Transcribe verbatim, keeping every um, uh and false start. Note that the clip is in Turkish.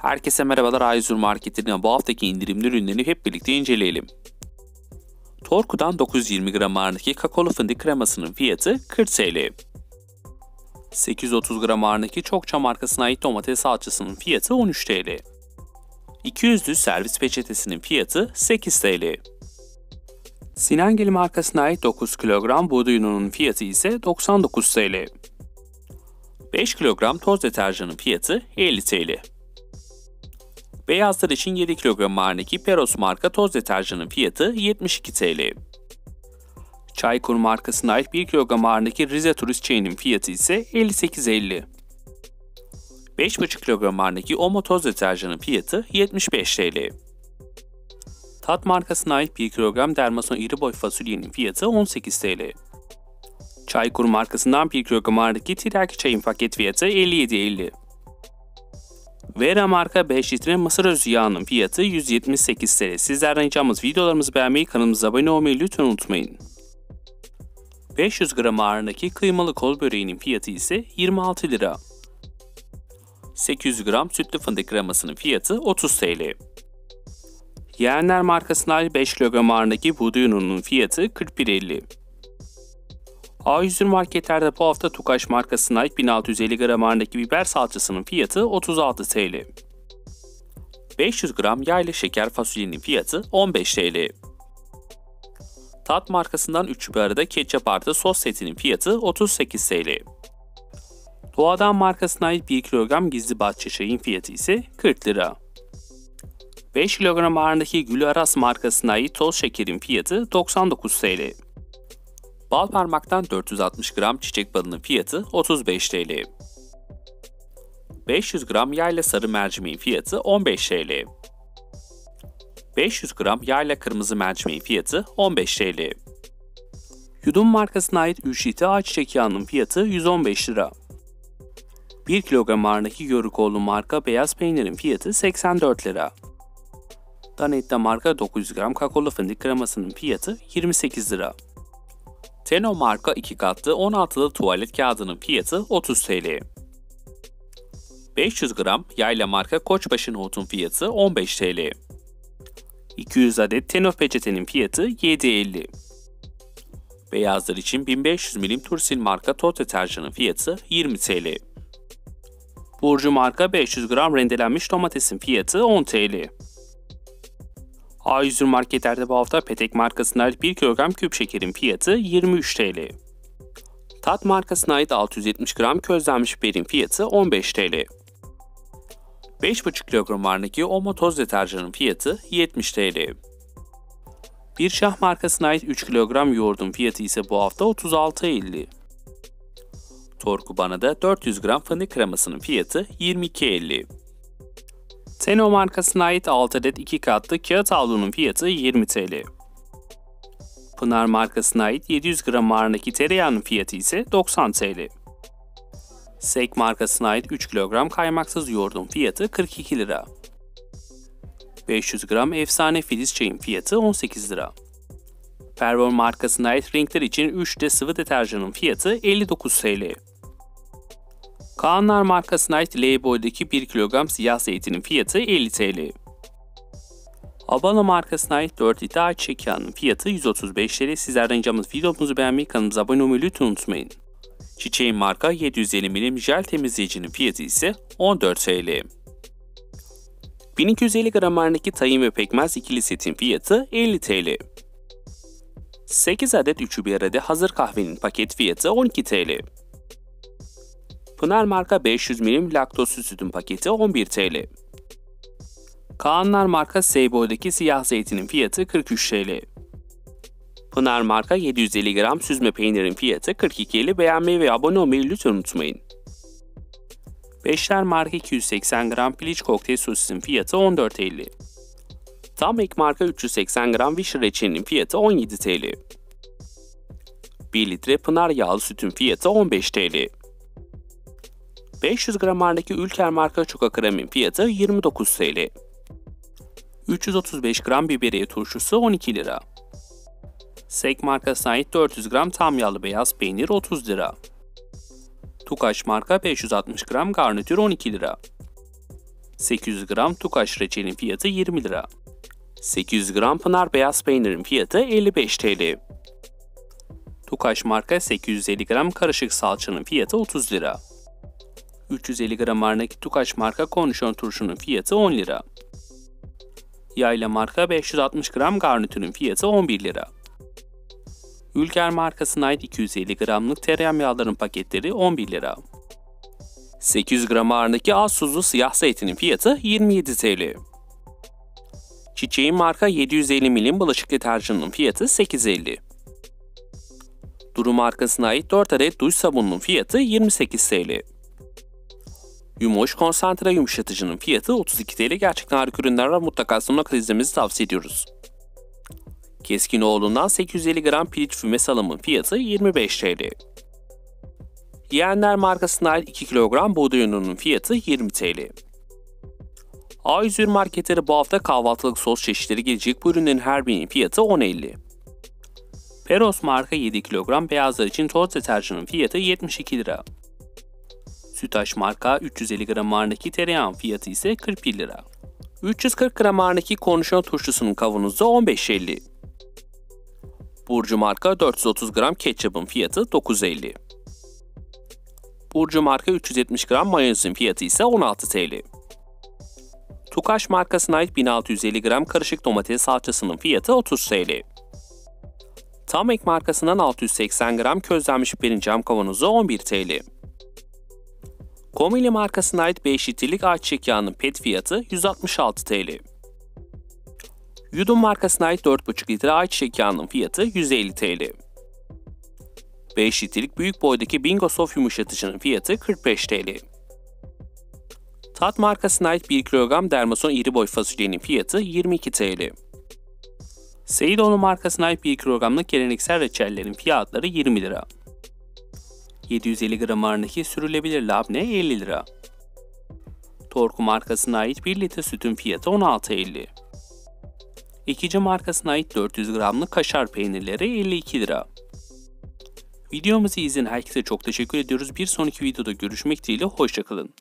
Herkese merhabalar, Ayzur Market'in bu haftaki indirimli ürünlerini hep birlikte inceleyelim. Torku'dan dokuz yüz yirmi gram ağırlığındaki kakaolu fındık kremasının fiyatı kırk TL. sekiz yüz otuz gram ağırlığındaki Çokça markasına ait domates salçasının fiyatı on üç TL. iki yüzlü servis peçetesinin fiyatı sekiz TL. Sinengil markasına ait dokuz kilogram buğday ununun fiyatı ise doksan dokuz TL. beş kilogram toz deterjanın fiyatı elli TL. Beyazlar için yedi kilogram ağırlığındaki Peros marka toz deterjanın fiyatı yetmiş iki TL. Çaykur markasına ait bir kilogram ağırlığındaki Rize Turist Çayı'nın fiyatı ise elli sekiz elli. beş buçuk kilogram ağırlığındaki Omo toz deterjanın fiyatı yetmiş beş TL. Tat markasına ait bir kilogram Dermason iri boy fasulyenin fiyatı on sekiz TL. Çaykur markasından bir kilogram ağırlığındaki Tiryaki çayın paket fiyatı elli yedi elli. Vera marka beş litre mısır özü yağının fiyatı yüz yetmiş sekiz TL. Sizlerden ricamız videolarımızı beğenmeyi, kanalımıza abone olmayı lütfen unutmayın. beş yüz gram ağırlığındaki kıymalı kol böreğinin fiyatı ise yirmi altı lira. sekiz yüz gram sütlü fındık kremasının fiyatı otuz TL. Yeğenler markasına ait beş kilogram ağırlığındaki buğday ununun fiyatı kırk bir elli. A yüz marketlerde bu hafta Tukaş markasına ait bin altı yüz elli gram ağırlığındaki biber salçasının fiyatı otuz altı TL. beş yüz gram yağ ile şeker fasulyenin fiyatı on beş TL. Tat markasından üçü bir arada ketçap artı sos setinin fiyatı otuz sekiz TL. Doğadan markasına ait bir kilogram gizli bahçe çayın fiyatı ise kırk lira. beş kilogram ağırlığındaki Gül Aras markasına ait toz şekerin fiyatı doksan dokuz TL. Bal parmaktan dört yüz altmış gram çiçek balının fiyatı otuz beş TL. beş yüz gram yağ ile sarı mercimeğin fiyatı on beş TL. beş yüz gram yağ ile kırmızı mercimeğin fiyatı on beş TL. Yudum markasına ait üç litre ayçiçek yağının fiyatı yüz on beş lira. bir kilogram ağırlığındaki Yörükoğlu marka beyaz peynirin fiyatı seksen dört lira. Danetta marka dokuz yüz gram kakaolu fındık kremasının fiyatı yirmi sekiz lira. Teno marka iki katlı on altılı tuvalet kağıdının fiyatı otuz TL. beş yüz gram yayla marka Koçbaşı nohutun fiyatı on beş TL. iki yüz adet Teno peçetenin fiyatı yedi elli. Beyazlar için bin beş yüz milim Tursil marka toz deterjanın fiyatı yirmi TL. Burcu marka beş yüz gram rendelenmiş domatesin fiyatı on TL. A yüz marketlerde bu hafta Petek markasına ait bir kilogram küp şekerin fiyatı yirmi üç TL. Tat markasına ait altı yüz yetmiş gram közlenmiş biberin fiyatı on beş TL. beş buçuk kilogram ağırlığındaki Omo toz deterjanın fiyatı yetmiş TL. Bir Şah markasına ait üç kilogram yoğurdun fiyatı ise bu hafta otuz altı elli. Torku Bana'da dört yüz gram fındık kremasının fiyatı yirmi iki elli. Teno markasına ait altı adet iki katlı kağıt havlunun fiyatı yirmi TL. Pınar markasına ait yedi yüz gram ağırlığındaki tereyağının fiyatı ise doksan TL. Sek markasına ait üç kilogram kaymaksız yoğurdun fiyatı kırk iki lira. beş yüz gram efsane filiz çayın fiyatı on sekiz lira. Pervol markasına ait renkler için üç de sıvı deterjanın fiyatı elli dokuz TL. Kaanlar markasına ait L boydaki bir kilogram siyah zeytinin fiyatı elli TL. Abala markasına ait dört litre ayçiçek yağının fiyatı yüz otuz beş TL. Sizlerden ricamız videomuzu beğenmeyi, kanalımıza abone olmayı lütfen unutmayın. Çiçeğin marka yedi yüz elli milim jel temizleyicinin fiyatı ise on dört TL. bin iki yüz elli gram ağırlığındaki tahin ve pekmez ikili setin fiyatı elli TL. sekiz adet üçü bir arada hazır kahvenin paket fiyatı on iki TL. Pınar marka beş yüz milim laktozsuz sütün paketi on bir TL. Kaanlar marka S boydaki siyah zeytinin fiyatı kırk üç TL. Pınar marka yedi yüz elli gram süzme peynirin fiyatı kırk iki elli. Beğenmeyi ve abone olmayı lütfen unutmayın. Beşler marka iki yüz seksen gram piliç kokteyl sosisin fiyatı on dört elli. Tam ek marka üç yüz seksen gram vişne reçelinin fiyatı on yedi TL. bir litre Pınar yağlı sütün fiyatı on beş TL. beş yüz gram ağırlığındaki Ülker marka Çoka kremin fiyatı yirmi dokuz TL. üç yüz otuz beş gram biberiye turşusu on iki lira. Sek markasına ait dört yüz gram tam yağlı beyaz peynir otuz lira. Tukaş marka beş yüz altmış gram garnitür on iki lira. sekiz yüz gram Tukaş reçelin fiyatı yirmi lira. sekiz yüz gram Pınar beyaz peynirin fiyatı elli beş TL. Tukaş marka sekiz yüz elli gram karışık salçanın fiyatı otuz lira. üç yüz elli gram Arnaki Tukaş marka kornişon turşunun fiyatı on lira. Yayla marka beş yüz altmış gram garnitürün fiyatı on bir lira. Ülker markasına ait iki yüz elli gramlık tereyağım yağların paketleri on bir lira. sekiz yüz gram Arnaki az tuzlu siyah zeytinin fiyatı yirmi yedi TL. Çiçeğin marka yedi yüz elli milim bulaşık deterjanının fiyatı sekiz elli. Duru markasına ait dört adet duş sabununun fiyatı yirmi sekiz TL. Yumoş konsantre yumuşatıcının fiyatı otuz iki TL. Gerçekten harika ürünler var. Mutlaka sonuna izlemenizi tavsiye ediyoruz. Keskinoğlu'ndan sekiz yüz elli gram piliç füme salamın fiyatı yirmi beş TL. Yeğenler markasına ait iki kilogram buğday ununun fiyatı yirmi TL. A yüz bir marketleri bu hafta kahvaltılık sos çeşitleri gelecek. Bu ürünlerin her birinin fiyatı on elli. Peros marka yedi kilogram beyazlar için toz deterjanın fiyatı yetmiş iki lira. Sütaş marka üç yüz elli gram Arnaki tereyağın fiyatı ise kırk bir lira. üç yüz kırk gram Arnaki kornişon turşusunun kavanozu on beş elli. Burcu marka dört yüz otuz gram ketçapın fiyatı dokuz elli. Burcu marka üç yüz yetmiş gram mayonezin fiyatı ise on altı TL. Tukaş markasına ait bin altı yüz elli gram karışık domates salçasının fiyatı otuz TL. Tamek markasından altı yüz seksen gram közlenmiş biberin cam kavanozu on bir TL. Komili markasına ait beş litrelik ayçiçek yağının pet fiyatı yüz altmış altı TL. Yudum markasına ait dört buçuk litre ayçiçek yağının fiyatı yüz elli TL. beş litrelik büyük boydaki Bingo Soft yumuşatıcının fiyatı kırk beş TL. Tat markasına ait bir kilogram Dermason iri boy fasulyenin fiyatı yirmi iki TL. Seydoğlu markasına ait bir kilogramlık geleneksel reçellerin fiyatları yirmi lira. yedi yüz elli gram Arnaki sürülebilir labne elli lira. Torku markasına ait bir litre sütün fiyatı on altı elli. İkici markasına ait dört yüz gramlık kaşar peynirleri elli iki lira. Videomuzu izleyen herkese çok teşekkür ediyoruz. Bir sonraki videoda görüşmek dileğiyle hoşça kalın.